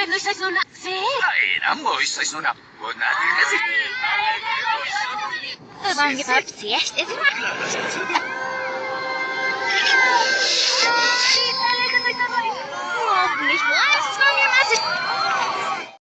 sois una... Sí. Sois una buena... Wangehabt, siehst du?